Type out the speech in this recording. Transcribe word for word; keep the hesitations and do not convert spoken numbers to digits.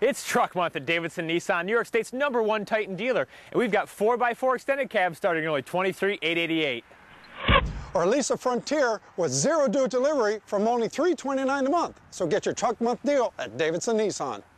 It's Truck Month at Davidson Nissan, New York State's number one Titan dealer, and we've got four by four extended cabs starting at only twenty-three thousand eight hundred eighty-eight dollars. Or lease a Frontier with zero due delivery from only three hundred twenty-nine dollars a month. So get your Truck Month deal at Davidson Nissan.